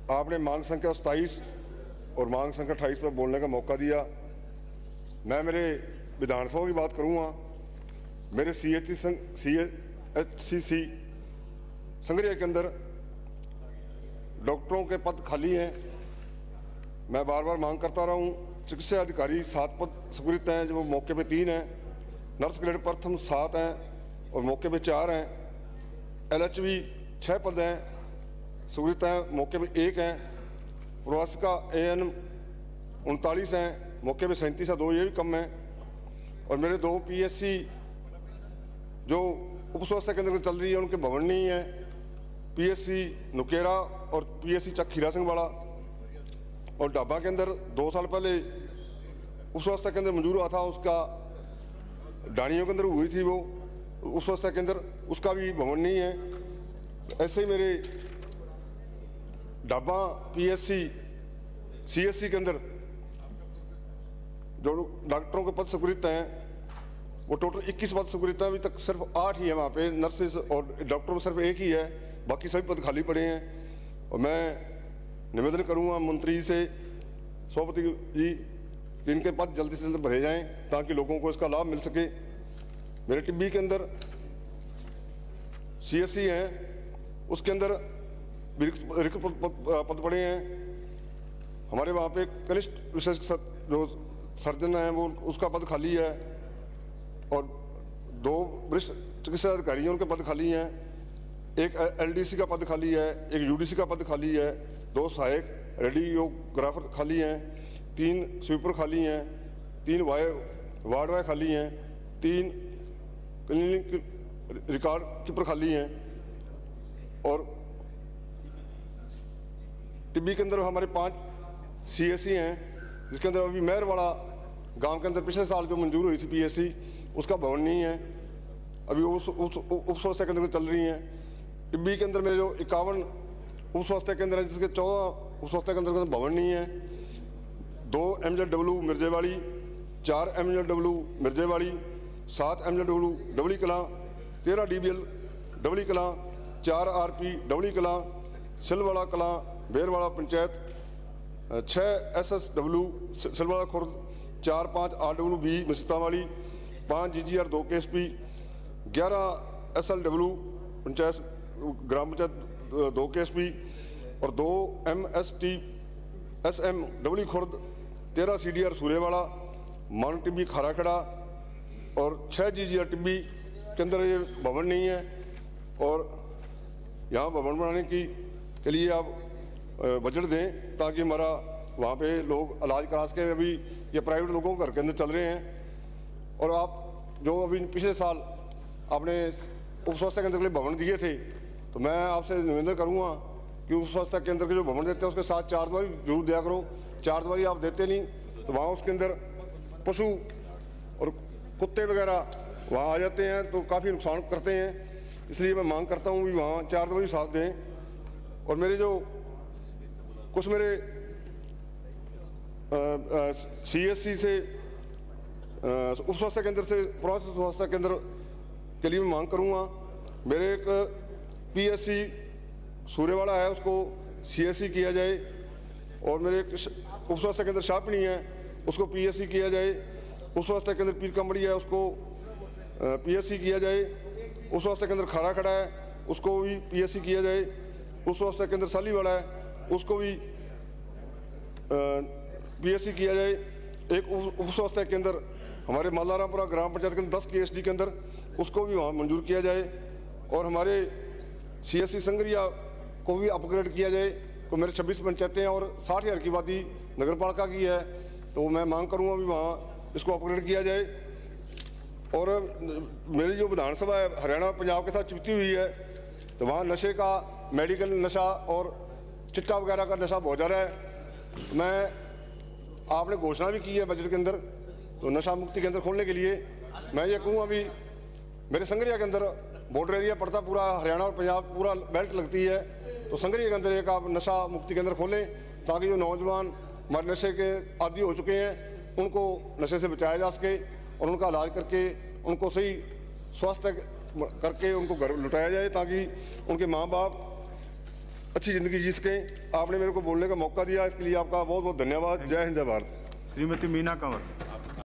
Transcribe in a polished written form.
आपने मांग संख्या 27 और मांग संख्या 28 पर बोलने का मौका दिया। मैं मेरे विधानसभा की बात करूँगा। मेरे CHC संगरिया के अंदर डॉक्टरों के पद खाली हैं। मैं बार बार मांग करता रहा हूँ। चिकित्सा अधिकारी 7 पद स्वीकृत हैं, जो मौके पे 3 हैं। नर्स ग्रेड प्रथम 7 हैं और मौके पे 4 हैं। LHV 6 पद हैं, स्वीकृत हैं, मौके पे 1 हैं। प्रवासिका AN 39 हैं, मौके पे 37 है, 2 ये भी कम हैं। और मेरे 2 PSC जो उप स्वास्थ्य केंद्र में चल रही है उनके भवन नहीं है। PSC नुकेरा और PSC चक खीरा सिंह वाला। और डाबा के अंदर 2 साल पहले उप स्वास्थ्य केंद्र मंजूर हुआ था, उसका डानियों के अंदर हुई थी वो उप स्वास्थ्य केंद्र, उसका भी भवन नहीं है। ऐसे ही मेरे डाबा PSC CSC के अंदर जो डॉक्टरों के पद स्वीकृत हैं वो टोटल 21 पद स्वीकृत हैं। अभी तक सिर्फ 8 ही है वहाँ पे, नर्सेज और डॉक्टर में सिर्फ 1 ही है, बाकी सभी पद खाली पड़े हैं। और मैं निवेदन करूँगा मंत्री जी से, सभापति जी, कि इनके पद जल्दी से जल्दी भरे जाएं ताकि लोगों को इसका लाभ मिल सके। मेरे टिब्बी के अंदर CSC हैं, उसके अंदर रिक्त पद पड़े हैं। हमारे वहाँ पे कनिष्ठ विशेष जो सर्जन हैं वो उसका पद खाली है और 2 वरिष्ठ चिकित्सा अधिकारी हैं, उनके पद खाली हैं। एक LDC का पद खाली है, एक UDC का पद खाली है, 2 सहायक रेडियोग्राफर खाली हैं, 3 स्वीपर खाली हैं, 3 वार्ड बॉय खाली हैं, 3 क्लिनिक रिकॉर्ड कीपर खाली हैं। और टिब्बी के अंदर हमारे 5 CSC हैं, जिसके अंदर अभी मेहरवाड़ा गांव के अंदर पिछले साल जो मंजूर हुई थी PSC, उसका भवन नहीं है। अभी उस उप स्वास्थ्य केंद्र में चल रही हैं। टिब्बी के अंदर मेरे जो 51 उप स्वास्थ्य केंद्र हैं, जिसके 14 उप स्वास्थ्य केंद्र के अंदर भवन नहीं है। 2 MZW मिर्जेवाड़ी, 4 MZW मिर्जेवाड़ी, 7 MZW डबली कलां, 13 DBL डबली कलां, 4 RP डबली Kalan, सिलवाड़ा Kalan बेरवाड़ा panchayat, 6 SSW सिलवाड़ा Khurd, 4-5 RWB मिस्तावाली, 5 GGR 2 KSP, 11 SLW panchayat ग्राम पंचायत 2 KSP और 2 MST SM डबली खुर्द, 13 CDR सूर्यवाड़ा, मान टिब्बी खाराखड़ा और 6 GGR टिब्बी के अंदर ये भवन नहीं है। और यहाँ भवन बनाने के लिए आप बजट दें ताकि हमारा वहाँ पे लोग इलाज करा सके। अभी ये प्राइवेट लोगों के घर के अंदर चल रहे हैं। और आप जो अभी पिछले साल आपने उप स्वास्थ्य केंद्र के लिए भवन दिए थे, तो मैं आपसे निवेदन करूँगा कि उप स्वास्थ्य केंद्र के जो भवन देते हैं उसके साथ 4 द्वारी जरूर दिया करो। 4 द्वारी आप देते नहीं तो वहाँ उसके अंदर पशु और कुत्ते वगैरह वहाँ आ जाते हैं तो काफ़ी नुकसान करते हैं। इसलिए मैं मांग करता हूँ कि वहाँ 4 द्वारी साथ दें। और मेरे जो कुछ मेरे CSC से उप स्वास्थ्य केंद्र से प्रवासी स्वास्थ्य केंद्र के लिए मैं मांग करूँगा। मेरे एक PSC सूर्यवाड़ा है, उसको CSC किया जाए। और मेरे एक उप स्वास्थ्य केंद्र शापनी है, उसको PSC किया जाए। उप स्वास्थ्य केंद्र पीर कमड़ी है, उसको PSC किया जाए। उप स्वास्थ्य केंद्र खाराखड़ा है, उसको भी PSC किया जाए। उप स्वास्थ्य केंद्र सालीवाड़ा है, उसको भी PSC किया जाए। एक उप स्वास्थ्य केंद्र हमारे मालारामपुरा ग्राम पंचायत के अंदर 10 KSD के अंदर, उसको भी वहाँ मंजूर किया जाए। और हमारे CSC संगरिया को भी अपग्रेड किया जाए। तो मेरे 26 पंचायतें और 60,000 की आबादी नगर पालिका की है, तो मैं मांग करूँगा भी वहाँ इसको अपग्रेड किया जाए। और मेरी जो विधानसभा है हरियाणा पंजाब के साथ चिपकी हुई है, तो वहाँ नशे का, मेडिकल नशा और चिट्टा वगैरह का नशा बहुत ज़्यादा है। मैं आपने घोषणा भी की है बजट के अंदर, तो नशा मुक्ति केंद्र खोलने के लिए मैं ये कहूँ, अभी मेरे संगरिया के अंदर बॉर्डर एरिया पड़ता, पूरा हरियाणा और पंजाब पूरा बेल्ट लगती है, तो संगरिया के अंदर एक आप नशा मुक्ति केंद्र खोलें ताकि जो नौजवान हमारे नशे के आदी हो चुके हैं उनको नशे से बचाया जा सके और उनका इलाज करके उनको सही स्वास्थ्य करके उनको घर लुटाया जाए, ताकि उनके माँ बाप अच्छी ज़िंदगी जी सकें। आपने मेरे को बोलने का मौका दिया, इसके लिए आपका बहुत बहुत धन्यवाद। जय हिंद, जय भारत। श्रीमती मीना कंवर।